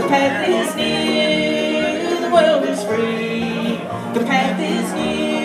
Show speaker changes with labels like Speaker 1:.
Speaker 1: path is near, the world is free. The path is near.